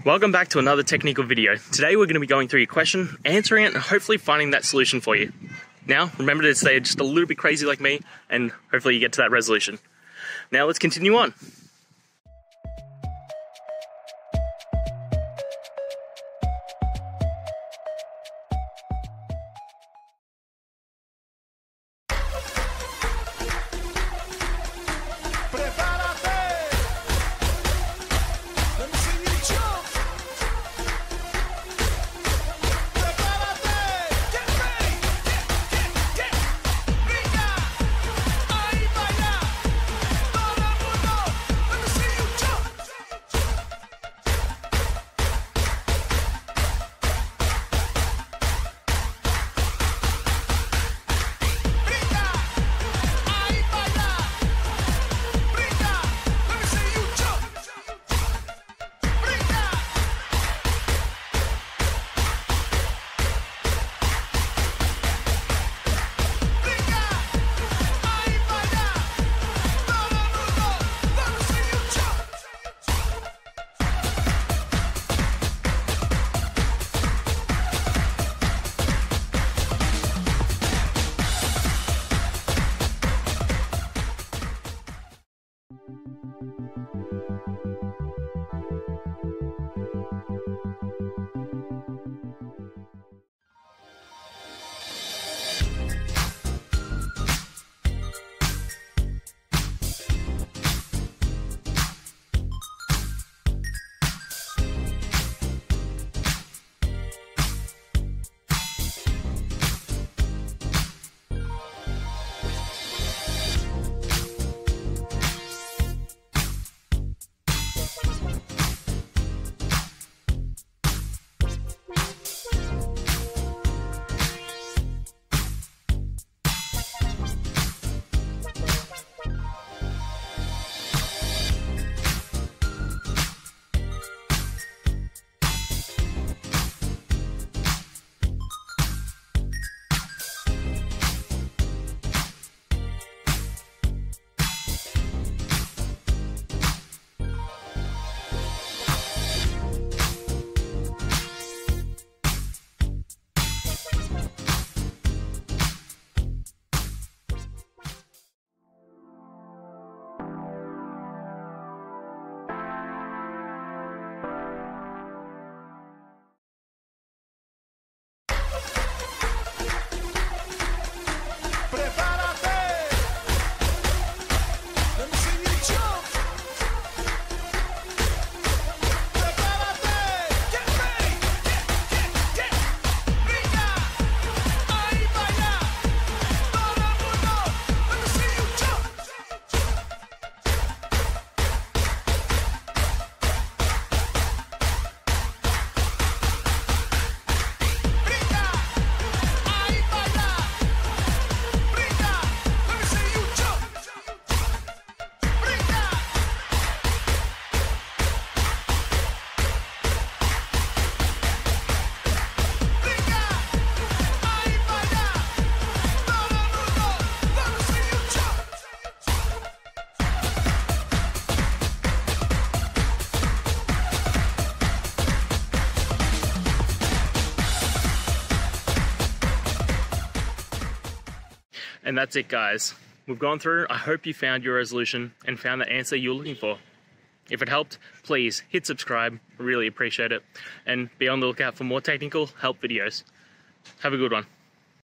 Welcome back to another technical video. Today we're going to be going through your question, answering it, and hopefully finding that solution for you. Now, remember to stay just a little bit crazy like me, and hopefully you get to that resolution. Now let's continue on. And that's it, guys. We've gone through. I hope you found your resolution and found the answer you're looking for. If it helped, please hit subscribe. I really appreciate it. And be on the lookout for more technical help videos. Have a good one.